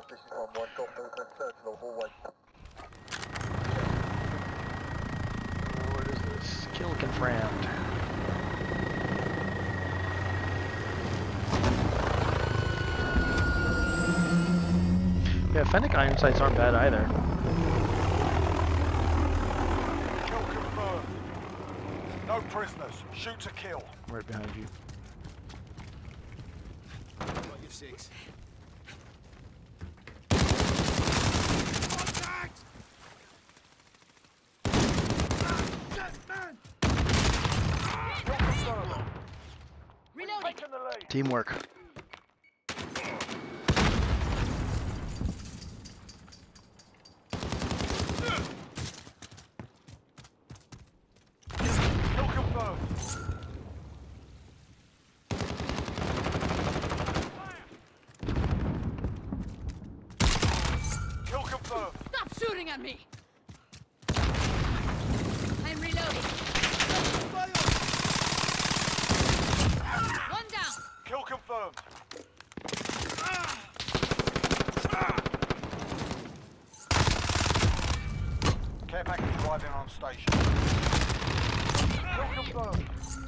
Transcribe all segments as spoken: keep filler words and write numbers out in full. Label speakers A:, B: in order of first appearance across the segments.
A: This is one one, got movement, third floor hallway.
B: What is this? Kill confirmed. Yeah, Fennec iron sights aren't bad either.
C: Kill confirmed. No prisoners. Shoot to kill.
B: Right behind you.
D: Got your six.
B: Teamwork.
C: Kill confirmed. Kill confirmed.
E: Stop shooting at me! I'm reloading. One down.
C: Kill confirmed. Care package arriving on station. Kill confirmed.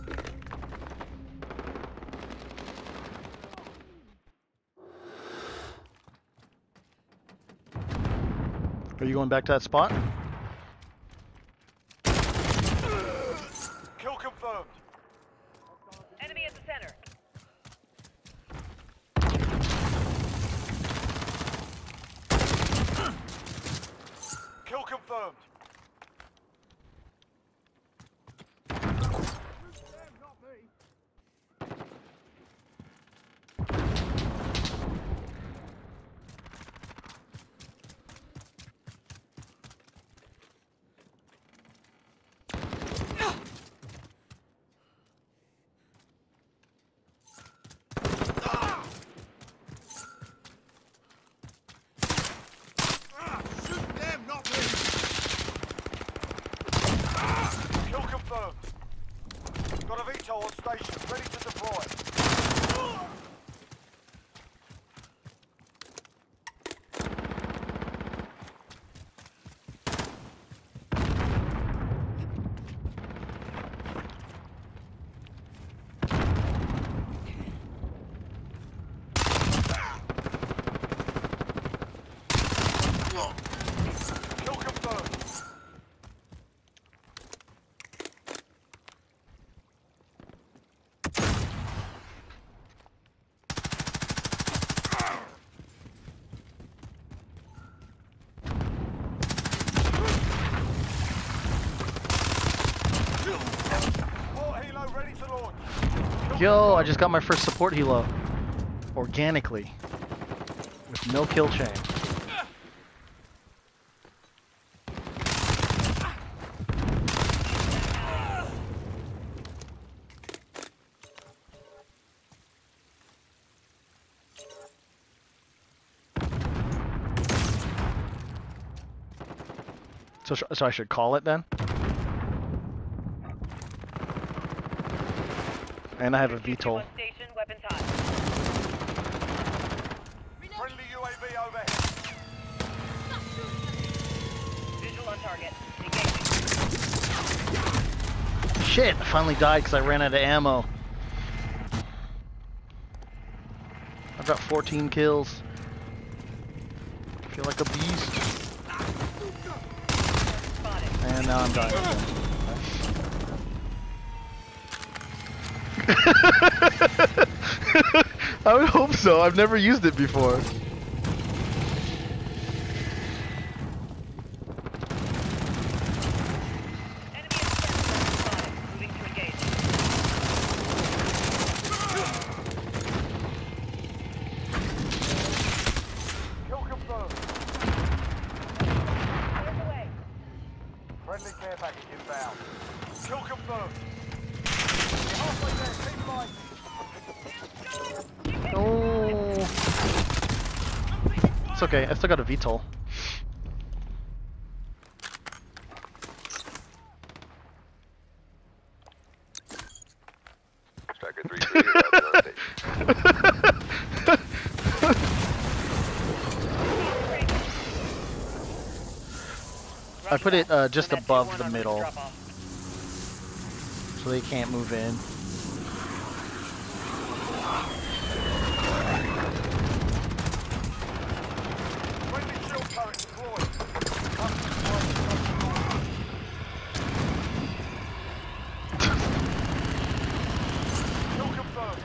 B: Are you going back to that spot?
C: Kill confirmed.
F: Enemy at the center.
C: Kill confirmed. Kill confirmed. Got a V TOL on station, ready to deploy. Kill confirmed. Support helo ready to launch.
B: Yo, I just got my first support helo. Organically. With no kill chain. So, sh so I should call it then? And I have a V TOL.
F: On station, weapons hot.
C: Friendly U A V overhead.
F: Visual on target. Engaging.
B: Shit! I finally died because I ran out of ammo. I've got fourteen kills. I feel like a beast. And now I'm dying again. I would hope so. I've never used it before.
F: Enemy at the center. Spotted. Moving to engage.
C: Kill confirmed.
F: Clear the way.
C: Friendly care package inbound. Kill confirmed. You're halfway there, keep fighting.
B: Oh. It's okay. I still got a V TOL.
G: Striker three three, about to station.
B: I put it uh, just
F: Send that
B: above
F: two one
B: the
F: on route to
B: middle,
F: drop off.
B: so they can't move in.
C: Friendly shield turret deployed. Kill confirmed.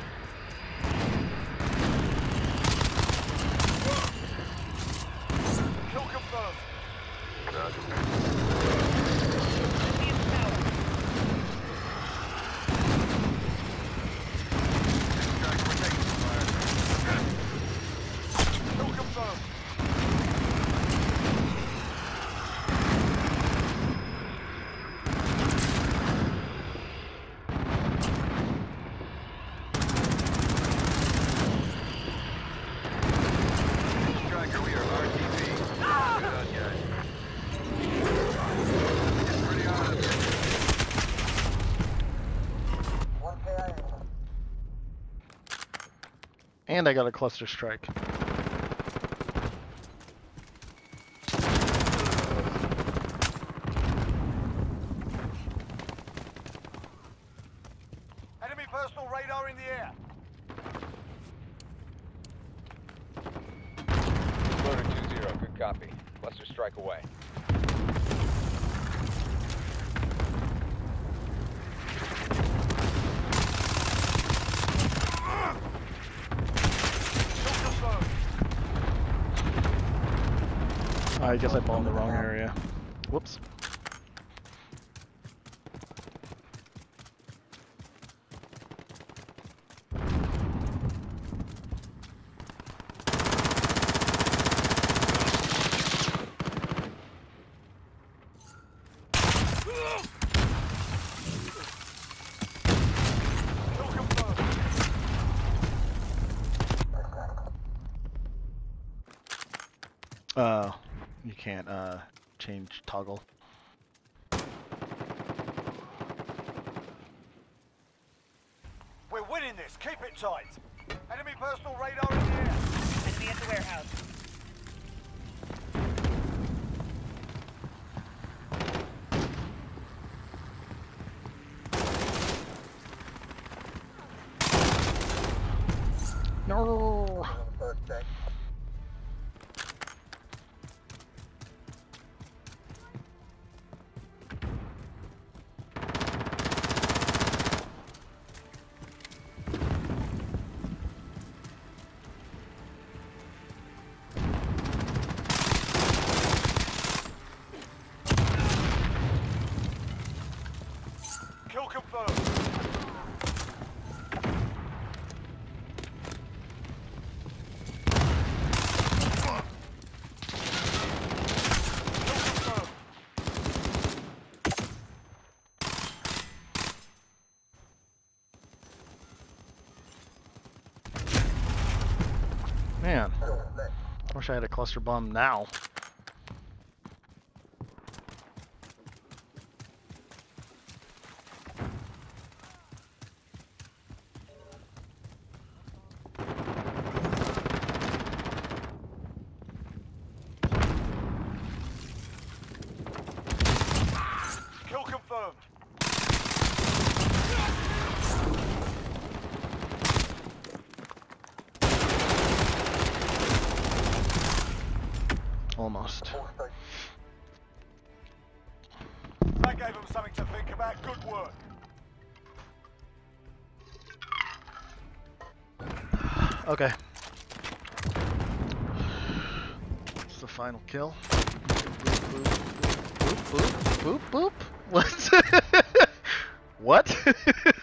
C: Kill confirmed.
F: Enemy in the tower.
C: Kill confirmed.
A: Striker, we are R T B. Good on ya. Pretty honest. one K I A.
B: And I got a cluster strike.
C: Enemy personal radar in the air.
D: Loader two zero, good copy. Cluster strike away.
C: Kill confirmed.
B: I guess I bombed the wrong area. Whoops.
C: Kill confirmed.
B: Uh, you can't uh change toggle.
C: We're winning this. Keep it tight. Enemy personal radar in the air.
F: Enemy at the warehouse.
B: No.
A: First check.
C: Kill confirmed. Kill confirmed.
B: Man, I wish I had a cluster bomb now.
C: Kill confirmed.
B: Almost.
C: That gave them something to think about. Good work.
B: Okay. It's the final kill. Boop, boop, boop, boop, boop, boop. What? What?